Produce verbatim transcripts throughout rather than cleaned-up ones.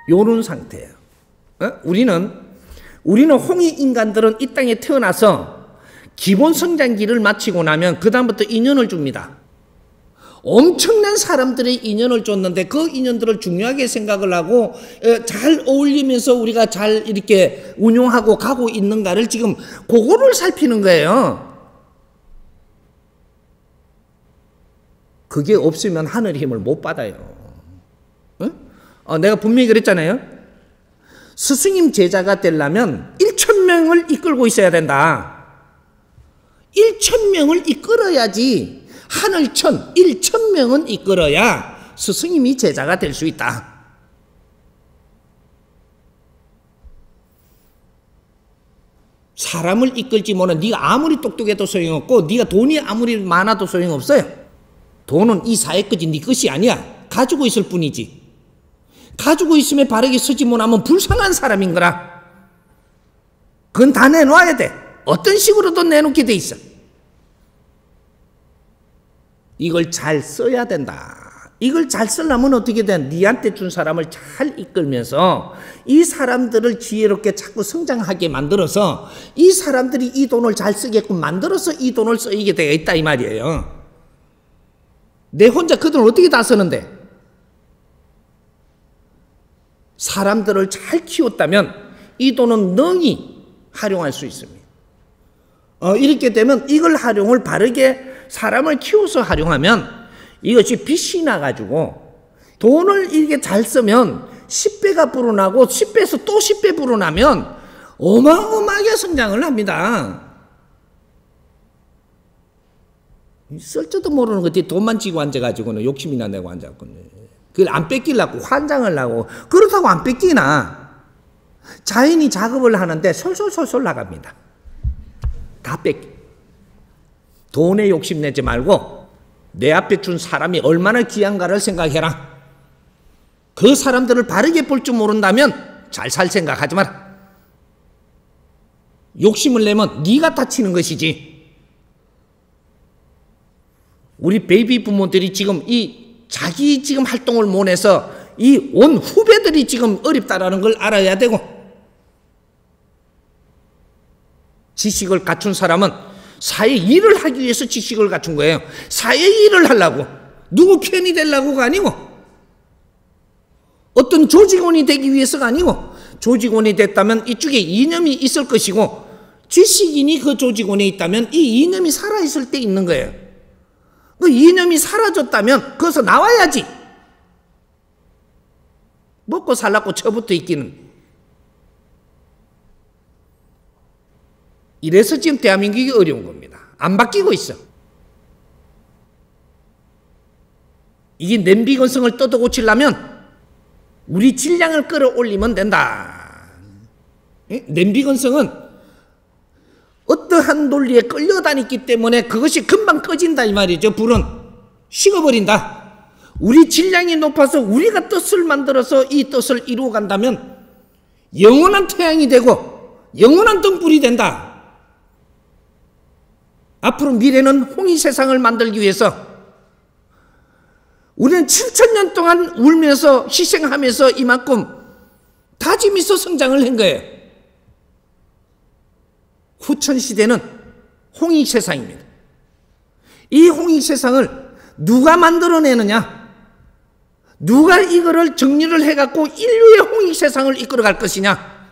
요런 상태예요. 어? 우리는 우리는 홍이 인간들은 이 땅에 태어나서 기본 성장기를 마치고 나면 그 다음부터 인연을 줍니다. 엄청난 사람들의 인연을 줬는데 그 인연들을 중요하게 생각을 하고 잘 어울리면서 우리가 잘 이렇게 운용하고 가고 있는가를 지금 그거를 살피는 거예요. 그게 없으면 하늘의 힘을 못 받아요. 응? 어, 내가 분명히 그랬잖아요. 스승님 제자가 되려면 일천 명을 이끌고 있어야 된다. 일천 명을 이끌어야지, 하늘천 일천 명은 이끌어야 스승님이 제자가 될 수 있다. 사람을 이끌지 못하는, 네가 아무리 똑똑해도 소용없고 네가 돈이 아무리 많아도 소용없어요. 돈은 이 사회 것이 네 것이 아니야. 가지고 있을 뿐이지. 가지고 있으면 바르게 쓰지 못하면 불쌍한 사람인 거라. 그건 다 내놔야 돼. 어떤 식으로도 내놓게 돼 있어. 이걸 잘 써야 된다. 이걸 잘 쓰려면 어떻게 돼? 니한테 준 사람을 잘 이끌면서 이 사람들을 지혜롭게 자꾸 성장하게 만들어서 이 사람들이 이 돈을 잘 쓰게끔 만들어서 이 돈을 쓰이게 되어 있다 이 말이에요. 내 혼자 그 돈을 어떻게 다 쓰는데? 사람들을 잘 키웠다면 이 돈은 능히 활용할 수 있습니다. 어, 이렇게 되면 이걸 활용을 바르게 사람을 키워서 활용하면 이것이 빛이 나가지고 돈을 이렇게 잘 쓰면 십 배가 불어나고 십 배에서 또 십 배 불어나면 어마어마하게 성장을 합니다. 쓸 줄도 모르는 것들이 돈만 쥐고 앉아가지고는 욕심이나 내고 앉았거든요. 그걸 안 뺏기려고 환장을 하고 그렇다고 안 뺏기나. 자연이 작업을 하는데 솔솔솔솔 나갑니다. 다 뺏기. 돈에 욕심내지 말고 내 앞에 준 사람이 얼마나 귀한가를 생각해라. 그 사람들을 바르게 볼 줄 모른다면 잘 살 생각하지 마라. 욕심을 내면 네가 다치는 것이지. 우리 베이비 부모들이 지금 이 자기 지금 활동을 못해서 이 온 후배들이 지금 어렵다라는 걸 알아야 되고, 지식을 갖춘 사람은 사회 일을 하기 위해서 지식을 갖춘 거예요. 사회 일을 하려고, 누구 편이 되려고가 아니고, 어떤 조직원이 되기 위해서가 아니고, 조직원이 됐다면 이쪽에 이념이 있을 것이고, 지식인이 그 조직원에 있다면 이 이념이 살아있을 때 있는 거예요. 그 이념이 사라졌다면 거기서 나와야지. 먹고 살라고 처부터 있기는. 이래서 지금 대한민국이 어려운 겁니다. 안 바뀌고 있어. 이게 냄비건성을 뜯어 고치려면 우리 질량을 끌어올리면 된다. 냄비건성은 어떠한 논리에 끌려다녔기 때문에 그것이 금방 꺼진다 이 말이죠. 불은 식어버린다. 우리 질량이 높아서 우리가 뜻을 만들어서 이 뜻을 이루어 간다면 영원한 태양이 되고 영원한 등불이 된다. 앞으로 미래는 홍이 세상을 만들기 위해서 우리는 칠천 년 동안 울면서 희생하면서 이만큼 다짐해서 성장을 한 거예요. 후천 시대는 홍익 세상입니다. 이 홍익 세상을 누가 만들어내느냐? 누가 이거를 정리를 해갖고 인류의 홍익 세상을 이끌어갈 것이냐?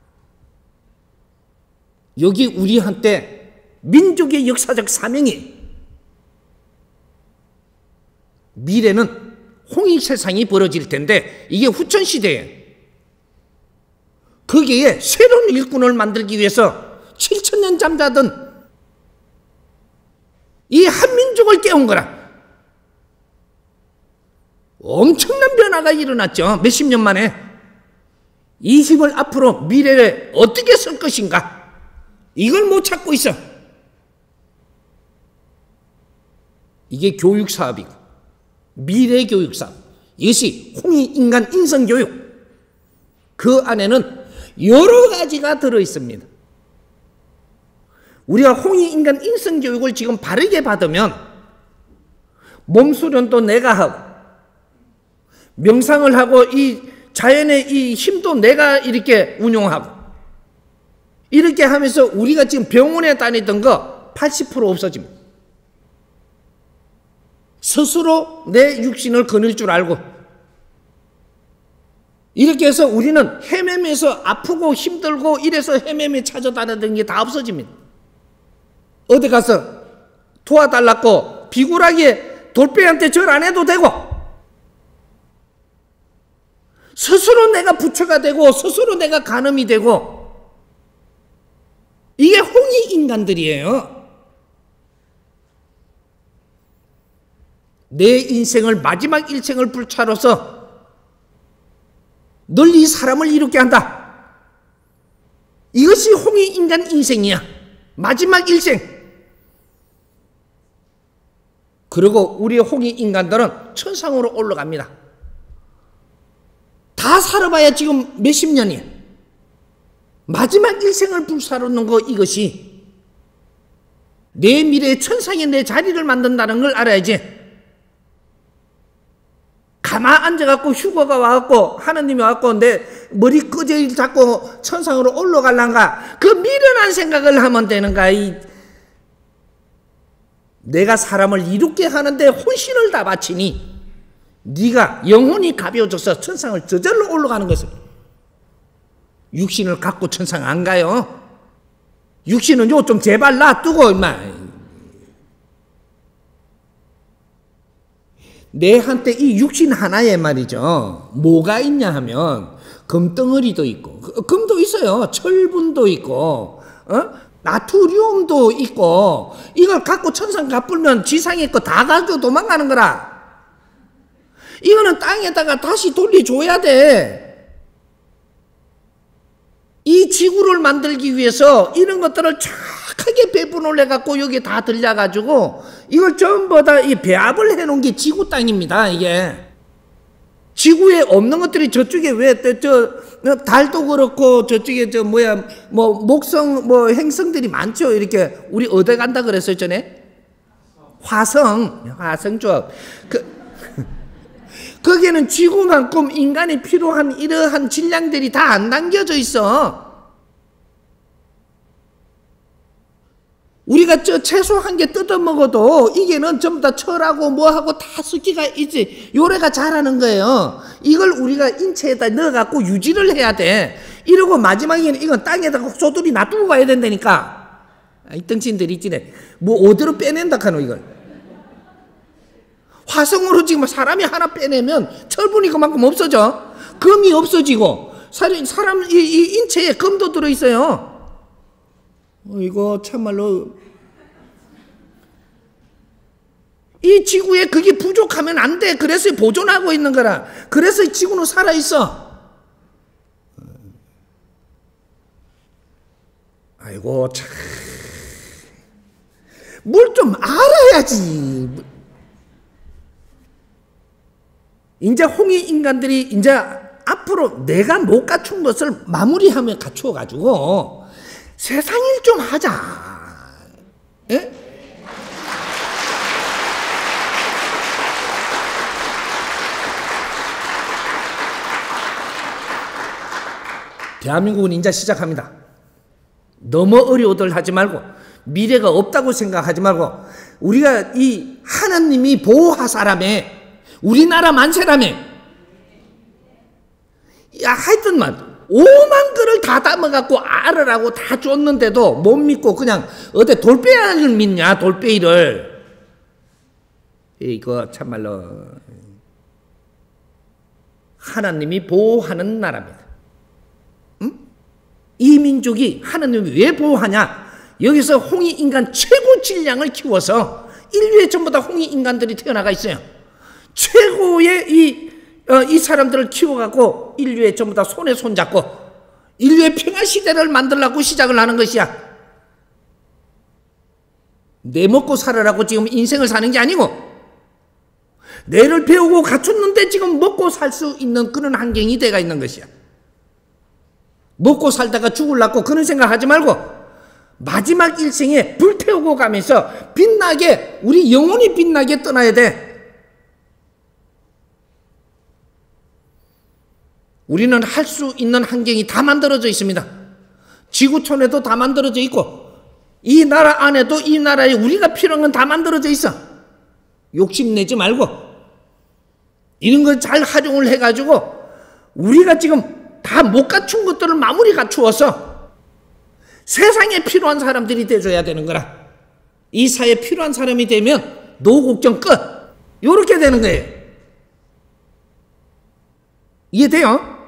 여기 우리한테 민족의 역사적 사명이, 미래는 홍익 세상이 벌어질 텐데 이게 후천 시대예요. 거기에 새로운 일꾼을 만들기 위해서 칠천 년 잠자던 이 한민족을 깨운 거라. 엄청난 변화가 일어났죠. 몇십 년 만에. 이 힘을 앞으로 미래에 어떻게 쓸 것인가, 이걸 못 찾고 있어. 이게 교육사업이고 미래 교육사업, 이것이 홍익인간 인성교육, 그 안에는 여러 가지가 들어있습니다. 우리가 홍익인간 인성교육을 지금 바르게 받으면 몸수련도 내가 하고 명상을 하고 이 자연의 이 힘도 내가 이렇게 운용하고, 이렇게 하면서 우리가 지금 병원에 다니던 거 팔십 퍼센트 없어집니다. 스스로 내 육신을 거닐 줄 알고, 이렇게 해서 우리는 헤매면서 아프고 힘들고 이래서 헤매며 찾아다니던 게 다 없어집니다. 어디 가서 도와달라고 비굴하게 돌배한테 절 안 해도 되고, 스스로 내가 부처가 되고 스스로 내가 간음이 되고, 이게 홍익 인간들이에요. 내 인생을 마지막 일생을 불차로서 널리 사람을 이롭게 한다. 이것이 홍익 인간 인생이야. 마지막 일생. 그리고 우리 홍익 인간들은 천상으로 올라갑니다. 다 살아봐야 지금 몇십 년이야. 마지막 일생을 불사르는 거, 이것이 내 미래의 천상에 내 자리를 만든다는 걸 알아야지. 가만 앉아갖고 휴거가 와갖고 하나님이 와갖고 내 머리 끄적이 잡고 천상으로 올라갈란가, 그 미련한 생각을 하면 되는가. 이 내가 사람을 이롭게 하는데 혼신을 다 바치니 네가 영혼이 가벼워져서 천상을 저절로 올라가는 것을. 육신을 갖고 천상 안 가요. 육신은 요 좀 제발 놔두고 임마. 내한테 이 육신 하나에 말이죠, 뭐가 있냐 하면 금덩어리도 있고, 금도 있어요. 철분도 있고, 어? 나트륨도 있고. 이걸 갖고 천상 가불면 지상에 거 다 가지고 도망가는 거라. 이거는 땅에다가 다시 돌려줘야 돼. 이 지구를 만들기 위해서 이런 것들을 착하게 배분을 해갖고 여기 다 들려가지고 이걸 전부 다 이 배합을 해놓은 게 지구 땅입니다. 이게 지구에 없는 것들이 저쪽에 왜 저 달도 그렇고 저쪽에 저 뭐야 뭐 목성 뭐 행성들이 많죠. 이렇게 우리 어디 간다 그랬어요 전에? 화성, 화성 쪽. 그 거기에는 지구만큼 인간이 필요한 이러한 질량들이 다 안 담겨져 있어. 우리가 저 채소 한 개 뜯어 먹어도 이게는 전부 다 철하고 뭐하고 다 섞기가 있지. 요래가 자라는 거예요. 이걸 우리가 인체에다 넣어갖고 유지를 해야 돼. 이러고 마지막에는 이건 땅에다가 소들이 놔두고 가야 된다니까. 이 덩신들이 있지네. 뭐 어디로 빼낸다 카노 이걸. 화성으로 지금 사람이 하나 빼내면 철분이 그만큼 없어져. 금이 없어지고 사람, 사람 이, 이 인체에 금도 들어있어요. 어, 이거 참말로 이 지구에 그게 부족하면 안 돼. 그래서 보존하고 있는 거라. 그래서 지구는 살아있어. 아이고 참, 뭘 좀 알아야지. 이제 홍익 인간들이 이제 앞으로 내가 못 갖춘 것을 마무리하며 갖추어 가지고 세상 일 좀 하자. 예? 대한민국은 이제 시작합니다. 너무 어려워들 하지 말고 미래가 없다고 생각하지 말고 우리가 이 하나님이 보호하사람에 우리나라 만세라며. 야, 하여튼만 오만 그를 다 담아갖고 알으라고 다 줬는데도 못 믿고 그냥 어디 돌빼이를 믿냐, 돌빼이를. 이거 참말로 하나님이 보호하는 나라입니다. 응? 이 민족이 하나님이 왜 보호하냐? 여기서 홍익 인간 최고 질량을 키워서 인류에 전부 다 홍익 인간들이 태어나가 있어요. 최고의 이, 어, 이 사람들을 키워갖고 인류의 전부 다 손에 손잡고 인류의 평화시대를 만들려고 시작을 하는 것이야. 내 먹고 살으라고 지금 인생을 사는 게 아니고 내를 배우고 갖췄는데 지금 먹고 살 수 있는 그런 환경이 돼가 있는 것이야. 먹고 살다가 죽으려고 그런 생각하지 말고 마지막 일생에 불태우고 가면서 빛나게, 우리 영혼이 빛나게 떠나야 돼. 우리는 할 수 있는 환경이 다 만들어져 있습니다. 지구촌에도 다 만들어져 있고 이 나라 안에도 이 나라에 우리가 필요한 건 다 만들어져 있어. 욕심내지 말고 이런 걸 잘 활용을 해가지고 우리가 지금 다 못 갖춘 것들을 마무리 갖추어서 세상에 필요한 사람들이 돼줘야 되는 거라. 이 사회에 필요한 사람이 되면 노곡정 끝. 요렇게 되는 거예요. 이해돼요?